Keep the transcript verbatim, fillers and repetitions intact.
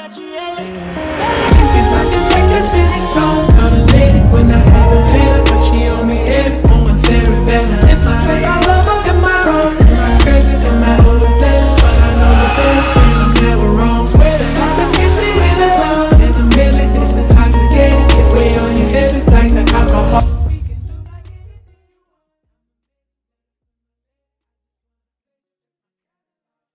Thinking like the thick as many songs. Kinda late when I have a better, but she on me every moment, Sarah better. If I say I love her, am I wrong? Am I crazy? Am I overzealous? But I know the feeling, I'm never wrong. Swear that I've been gifted in a song. In a minute, it's intoxicating. Get way on your head, like the alcohol.